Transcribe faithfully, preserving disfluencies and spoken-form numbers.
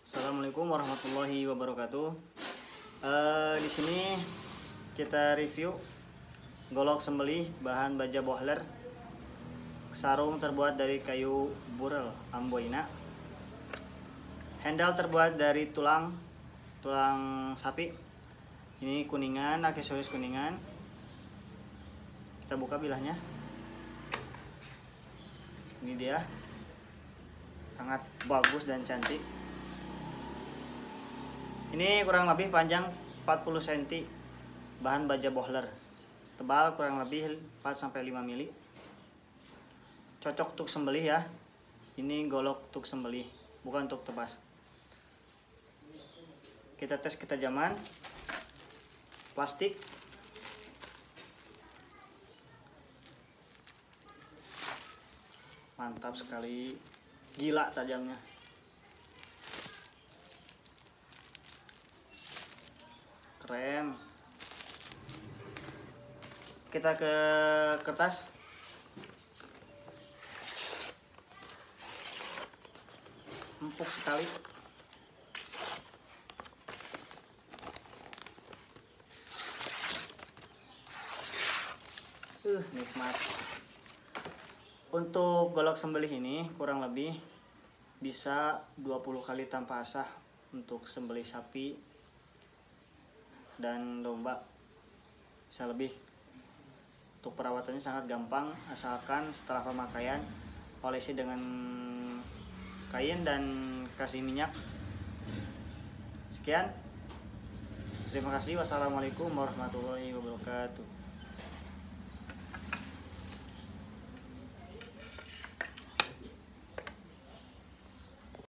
Assalamualaikum warahmatullahi wabarakatuh. Uh, di sini kita review golok sembelih bahan baja bohler, sarung terbuat dari kayu burel amboina, handle terbuat dari tulang tulang sapi. Ini kuningan, aksesoris kuningan. Kita buka bilahnya. Ini dia, sangat bagus dan cantik. Ini kurang lebih panjang empat puluh sentimeter, bahan baja bohler, tebal kurang lebih empat sampai lima mili. Cocok untuk sembelih ya. Ini golok untuk sembelih, bukan untuk tebas. Kita tes ketajaman. Plastik. Mantap sekali, gila tajamnya. Keren. Kita ke kertas. Empuk sekali. Uh, nikmat. Untuk golok sembelih ini kurang lebih bisa dua puluh kali tanpa asah untuk sembelih sapi dan domba, bisa lebih. Untuk perawatannya sangat gampang, asalkan setelah pemakaian olesi dengan kain dan kasih minyak. Sekian, terima kasih. Wassalamualaikum warahmatullahi wabarakatuh.